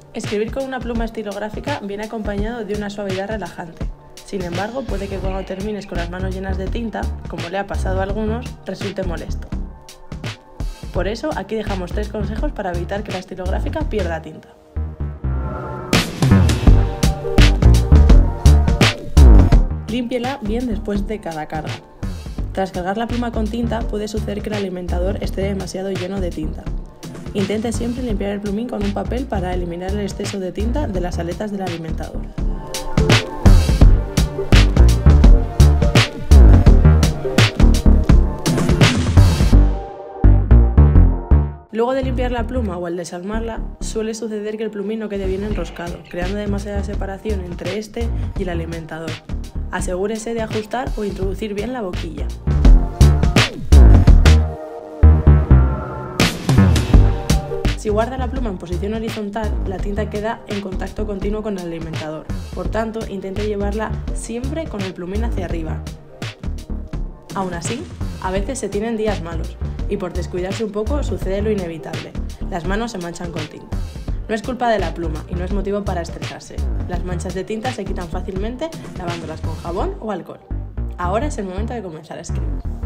Escribir con una pluma estilográfica viene acompañado de una suavidad relajante. Sin embargo, puede que cuando termines con las manos llenas de tinta, como le ha pasado a algunos, resulte molesto. Por eso, aquí dejamos 3 consejos para evitar que la estilográfica pierda tinta. Límpiela bien después de cada carga. Tras cargar la pluma con tinta, puede suceder que el alimentador esté demasiado lleno de tinta. Intente siempre limpiar el plumín con un papel para eliminar el exceso de tinta de las aletas del alimentador. Luego de limpiar la pluma o al desarmarla, suele suceder que el plumín no quede bien enroscado, creando demasiada separación entre este y el alimentador. Asegúrese de ajustar o introducir bien la boquilla. Si guarda la pluma en posición horizontal, la tinta queda en contacto continuo con el alimentador. Por tanto, intente llevarla siempre con el plumín hacia arriba. Aún así, a veces se tienen días malos y por descuidarse un poco sucede lo inevitable. Las manos se manchan con tinta. No es culpa de la pluma y no es motivo para estresarse. Las manchas de tinta se quitan fácilmente lavándolas con jabón o alcohol. Ahora es el momento de comenzar a escribir.